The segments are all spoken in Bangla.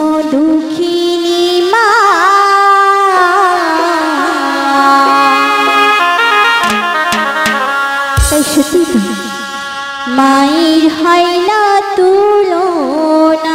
দুঃখিনী মা তাই সত্যি তো মায়ের হয় না তুলনা।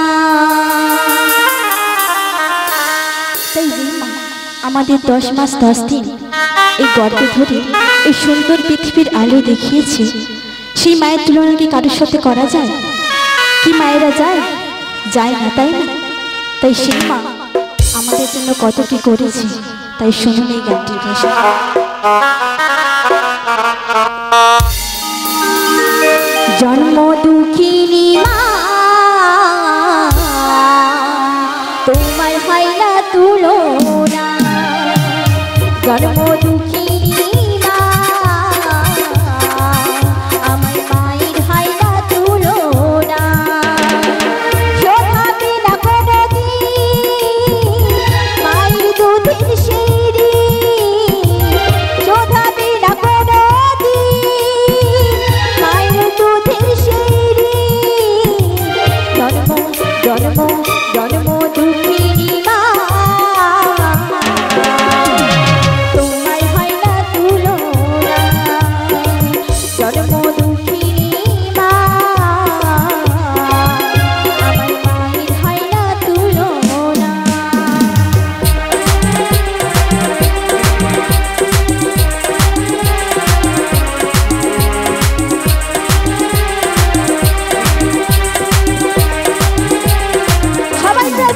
তাই আমাদের 10 মাস 10 দিন এই গর্ভে ধরে এই সুন্দর পৃথিবীর আলো দেখিয়েছে, সেই মায়ের তুলনা কি কারোর সাথে করা যায়? কি মায়েরা যায়? যায় না, তাই না? তাই সেই মা আমাদের জন্য কত কি করেছে, তাই শুনুন এই গানটির ভাষা। জন্ম দুঃখিনী মা তোমার হয় না তুলনা, জন্ম দুঃখিনী মা আমার মায়ের হয় না তুলনা। শোধাবে না কোনদিন মায়ের দুধের সিঁড়ি, শোধাবে না কোনদিন মায়ের দুধের সিঁড়ি। জন্ম জন্ম জন্ম দুঃখিনী মা তোমার হয় না তুলনা, জন্ম দুঃখিনী মা আমার মায়ের হয় না তুলনা। সবাই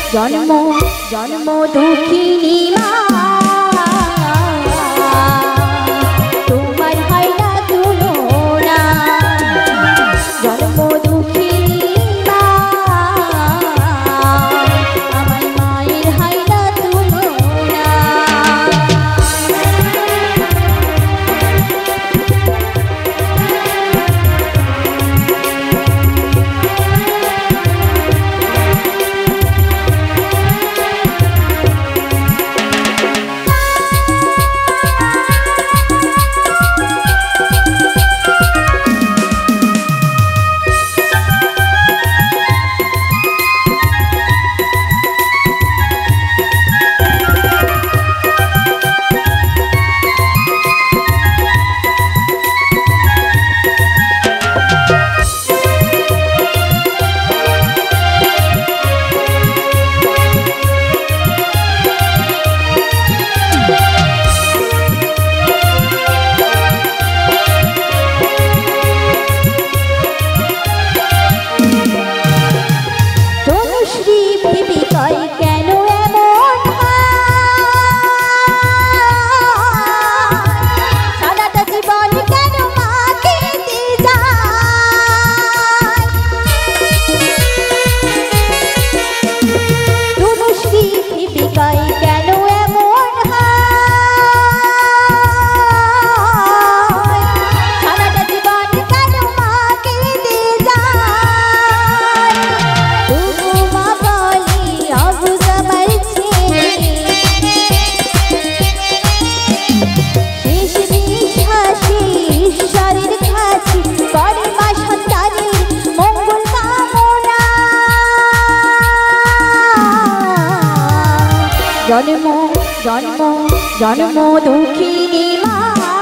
জন্ম জন্ম দুঃখিনী মা তোমার হয় না তুলনা জন্ম দুঃখিনী মা আমার মায়ের হয় না তুলনা জন্ম জন্ম জন্ম দুঃখিনী মা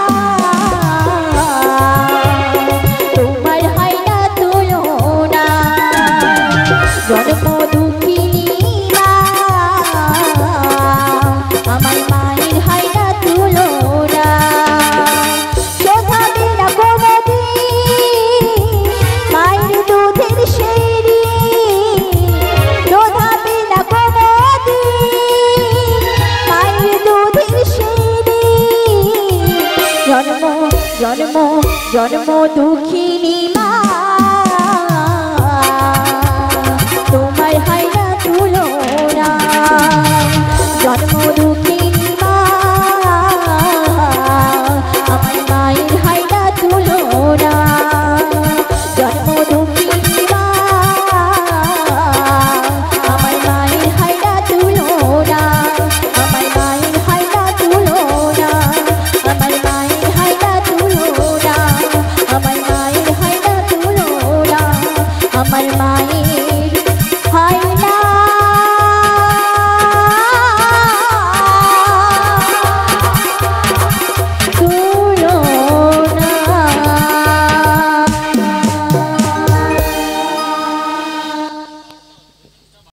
তোমার হয় না তুলনা জন্ম দুঃখিনী মা আমার মায়ের হয় না তুলনা শোধাবে না কোনদিন মায়ের দুধের শেরি শোধাবে না জন্ম জন্ম দুঃখিনী মা